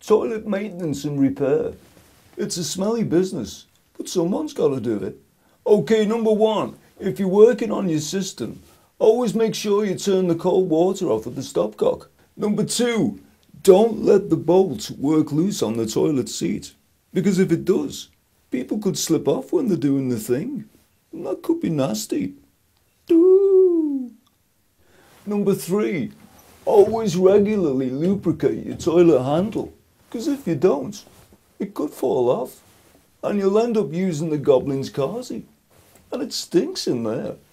Toilet maintenance and repair. It's a smelly business, but someone's got to do it. Okay, number one, if you're working on your system, always make sure you turn the cold water off at the stopcock. Number two, don't let the bolt work loose on the toilet seat, because if it does, people could slip off when they're doing the thing, and that could be nasty. Ooh. Number three, always regularly lubricate your toilet handle, because if you don't, it could fall off, and you'll end up using the goblin's carsey, and it stinks in there.